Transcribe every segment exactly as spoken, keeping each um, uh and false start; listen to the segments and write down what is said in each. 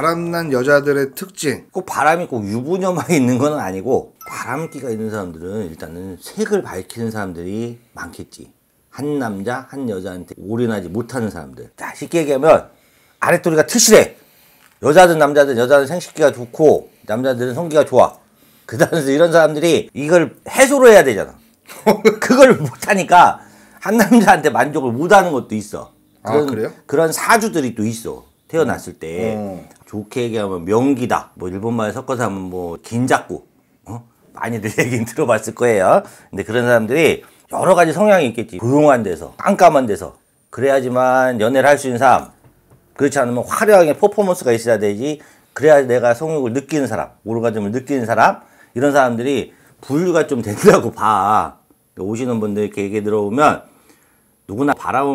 바람난 여자들의 특징. 꼭 바람이 꼭 유부녀만 있는 건 아니고 바람기가 있는 사람들은 일단은 색을 밝히는 사람들이 많겠지. 한 남자 한 여자한테 올인하지 못하는 사람들. 자, 쉽게 얘기하면 아랫도리가 튼실해. 여자든 남자든 여자는 생식기가 좋고 남자들은 성기가 좋아. 그 다음에 이런 사람들이 이걸 해소를 해야 되잖아. 그걸 못하니까 한 남자한테 만족을 못하는 것도 있어. 그런, 아, 그래요? 그런 사주들이 또 있어. 태어났을 때. 어. 좋게 얘기하면 명기다. 뭐 일본말 섞어서 하면 뭐 긴작구. 어? 많이들 얘기는 들어봤을 거예요. 근데 그런 사람들이 여러 가지 성향이 있겠지. 조용한 데서, 깜깜한 데서. 그래야지만 연애를 할 수 있는 사람. 그렇지 않으면 화려하게 퍼포먼스가 있어야 되지. 그래야 내가 성욕을 느끼는 사람, 오르가즘을 느끼는 사람. 이런 사람들이 분류가 좀 된다고 봐. 오시는 분들 이렇게 얘기 들어보면 누구나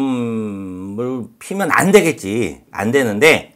바람을 피면 안 되겠지. 안 되는데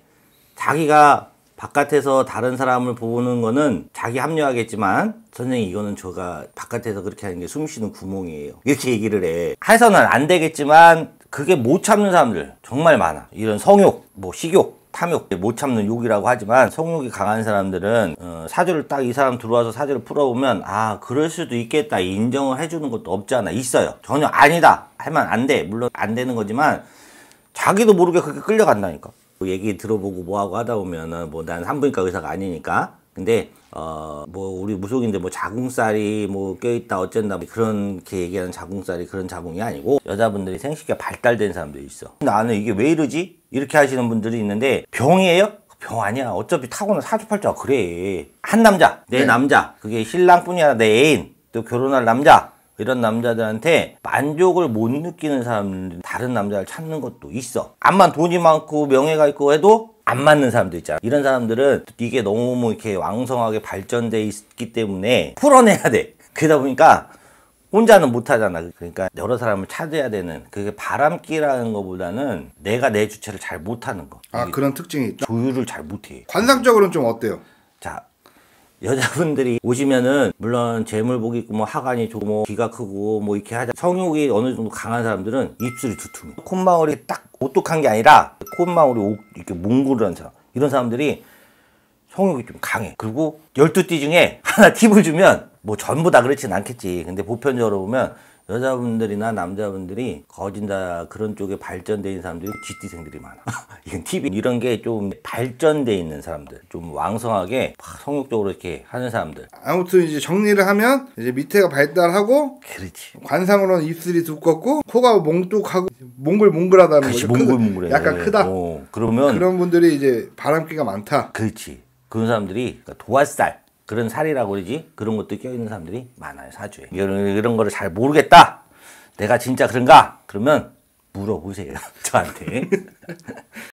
자기가 바깥에서 다른 사람을 보는 거는 자기 합리화하겠지만 선생님 이거는 제가 바깥에서 그렇게 하는 게 숨 쉬는 구멍이에요. 이렇게 얘기를 해. 해서는 안 되겠지만 그게 못 참는 사람들 정말 많아. 이런 성욕, 뭐 식욕, 탐욕, 못 참는 욕이라고 하지만 성욕이 강한 사람들은 어, 사주를 딱 이 사람 들어와서 사주를 풀어보면 아 그럴 수도 있겠다 인정을 해주는 것도 없잖아. 있어요. 전혀 아니다 하면 안 돼. 물론 안 되는 거지만 자기도 모르게 그렇게 끌려간다니까. 얘기 들어보고 뭐하고 하다 보면은 뭐 난 산부인과 의사가 아니니까 근데 어 뭐 우리 무속인데 뭐 자궁살이 뭐 껴있다 어쩐다 뭐 그렇게 얘기하는 자궁살이 그런 자궁이 아니고 여자분들이 생식기가 발달된 사람들이 있어. 나는 이게 왜 이러지? 이렇게 하시는 분들이 있는데 병이에요? 병 아니야. 어차피 타고난 사주팔자가 그래. 한 남자 내 네. 남자 그게 신랑뿐이야 내 애인 또 결혼할 남자 이런 남자들한테 만족을 못 느끼는 사람들 다른 남자를 찾는 것도 있어. 암만 돈이 많고 명예가 있고 해도 안 맞는 사람도 있잖아. 이런 사람들은 이게 너무 이렇게 왕성하게 발전돼 있기 때문에 풀어내야 돼. 그러다 보니까 혼자는 못 하잖아. 그러니까 여러 사람을 찾아야 되는 그게 바람기라는 것보다는 내가 내 주체를 잘 못하는 거. 아 그런 특징이 있다. 조율을 잘 못해. 관상적으로는 좀 어때요? 자. 여자분들이 오시면은 물론 재물복이 있고 뭐 하관이 좋고 뭐 귀가 크고 뭐 이렇게 하자 성욕이 어느 정도 강한 사람들은 입술이 두툼해. 콧망울이 딱 오똑한 게 아니라 콧망울이 이렇게 몽골한 사람 이런 사람들이 성욕이 좀 강해. 그리고 열두 띠 중에 하나 팁을 주면 뭐 전부 다 그렇진 않겠지. 근데 보편적으로 보면 여자분들이나 남자분들이 거진다 그런 쪽에 발전되어 있는 사람들이 쥐띠생들이 많아. 이건 팁이 이런 게 좀 발전되어 있는 사람들 좀 왕성하게 성욕적으로 이렇게 하는 사람들. 아무튼 이제 정리를 하면 이제 밑에가 발달하고 그렇지. 관상으로는 입술이 두껍고 코가 몽뚝하고 몽글몽글하다는 그렇지, 거죠. 몽글몽글해. 약간 크다. 어, 그러면 그런 분들이 이제 바람기가 많다. 그렇지. 그런 사람들이 그러니까 도화살 그런 살이라고 그러지 그런 것도 껴있는 사람들이 많아요 사주에. 이런, 이런 거를 잘 모르겠다 내가 진짜 그런가 그러면 물어보세요 저한테.